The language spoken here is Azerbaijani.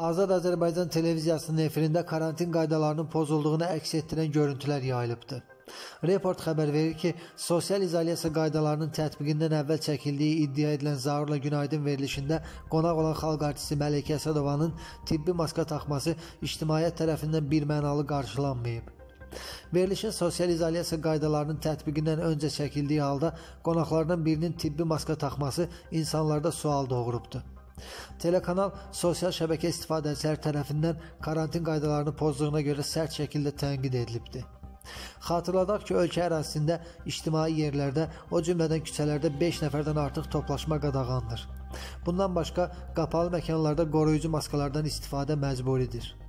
Azad Azərbaycan televiziyasının efirində karantin qaydalarının pozulduğunu əks etdirən görüntülər yayılıbdır. Report xəbər verir ki, sosial izolyasiya qaydalarının tətbiqindən əvvəl çəkildiyi iddia edilən Zaurla Günaydın verilişində qonaq olan xalq artisti Məleykə Əsədovanın tibbi maska taxması ictimaiyyət tərəfindən birmənalı qarşılanmayıb. Verilişin sosial izolyasiya qaydalarının tətbiqindən öncə çəkildiyi halda qonaqlardan birinin tibbi maska taxması insanlarda sual doğurubdur. Telekanal sosial şəbəkə istifadəçiləri tərəfindən karantin qaydalarını pozduğuna görə sərt şəkildə tənqid edilibdir. Xatırladaq ki, ölkə ərazisində ictimai yerlərdə, o cümlədən küçələrdə 5 nəfərdən artıq toplaşma qadağandır. Bundan başqa, qapalı məkanlarda qoruyucu maskalardan istifadə məcburidir.